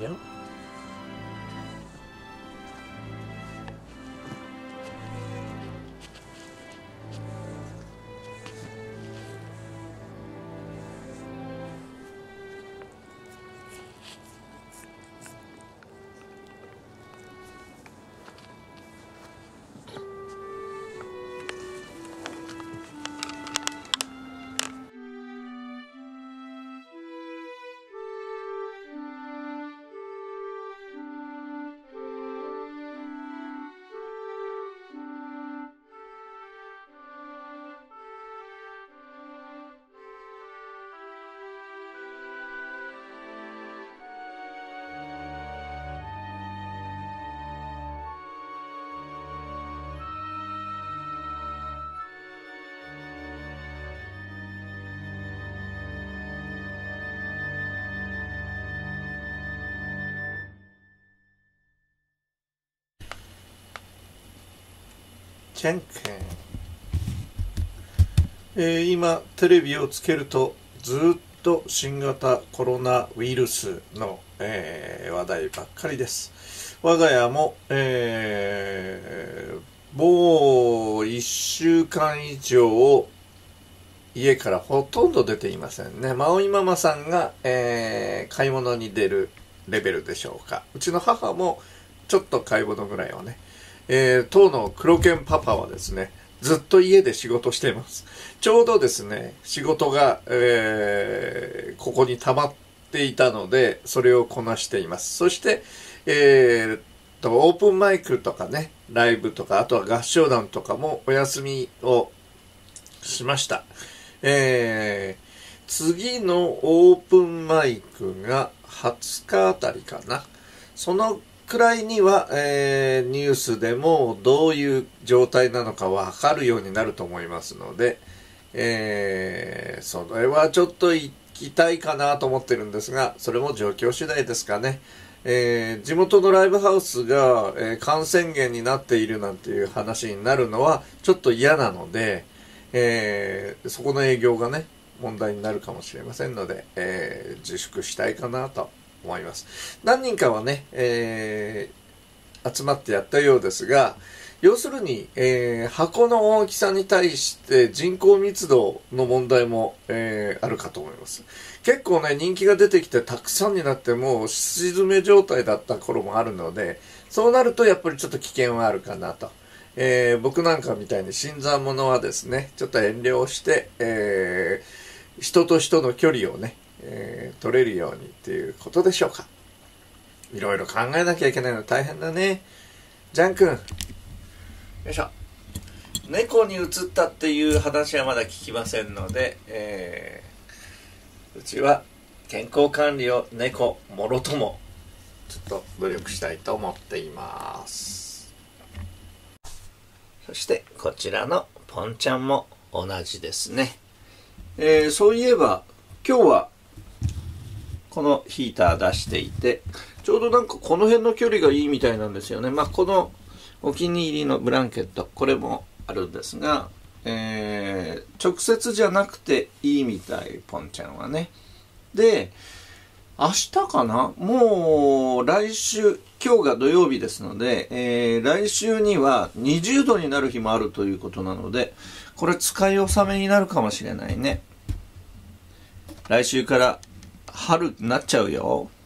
よ。じゃんけん、今テレビをつけるとずっと新型コロナウイルスの、話題ばっかりです。我が家も、もう1週間以上家からほとんど出ていませんね。マオイママさんが、買い物に出るレベルでしょうか。うちの母もちょっと買い物ぐらいはね。当の黒犬パパはですね、ずっと家で仕事しています。ちょうどですね、仕事が、ここに溜まっていたので、それをこなしています。そして、オープンマイクとかね、ライブとか、あとは合唱団とかもお休みをしました。次のオープンマイクが20日あたりかな。そのくらいには、ニュースでもどういう状態なのかわかるようになると思いますので、それはちょっと行きたいかなと思ってるんですが、それも状況次第ですかね。地元のライブハウスが、感染源になっているなんていう話になるのはちょっと嫌なので、そこの営業がね、問題になるかもしれませんので、自粛したいかなと思います。何人かはね、集まってやったようですが、要するに、箱の大きさに対して人口密度の問題も、あるかと思います。結構ね、人気が出てきてたくさんになってもうすし詰め状態だった頃もあるので、そうなるとやっぱりちょっと危険はあるかなと。僕なんかみたいに新参者はですね、ちょっと遠慮して、人と人の距離をね、取れるようにっていうことでしょうか。いろいろ考えなきゃいけないの大変だね。ジャン君、よいしょ。猫に移ったっていう話はまだ聞きませんので、うちは健康管理を猫もろともちょっと努力したいと思っています。そしてこちらのポンちゃんも同じですね。そういえば今日はこのヒーター出していて、ちょうどなんかこの辺の距離がいいみたいなんですよね。まあこのお気に入りのブランケット、これもあるんですが、直接じゃなくていいみたい、ポンちゃんはね。で、明日かな、もう来週、今日が土曜日ですので、来週には20度になる日もあるということなので、これ使い納めになるかもしれないね。来週から春になっちゃうよ。